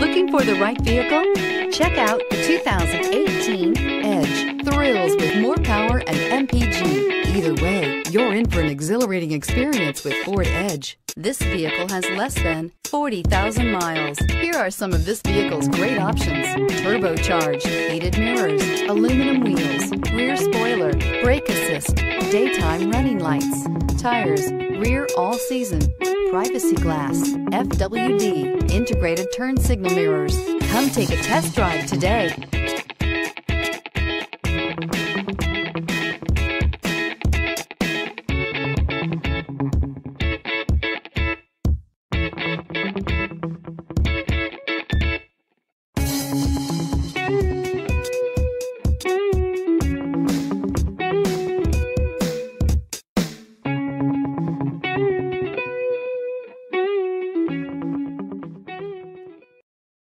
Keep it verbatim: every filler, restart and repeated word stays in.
Looking for the right vehicle? Check out the two thousand eighteen Edge. Thrills with more power and M P G. Either way, you're in for an exhilarating experience with Ford Edge. This vehicle has less than forty thousand miles. Here are some of this vehicle's great options: turbocharged, heated mirrors, aluminum wheels, rear spoiler, brake assist, daytime running lights, tires, rear all-season, privacy glass, F W D, integrated turn signal mirrors. Come take a test drive today.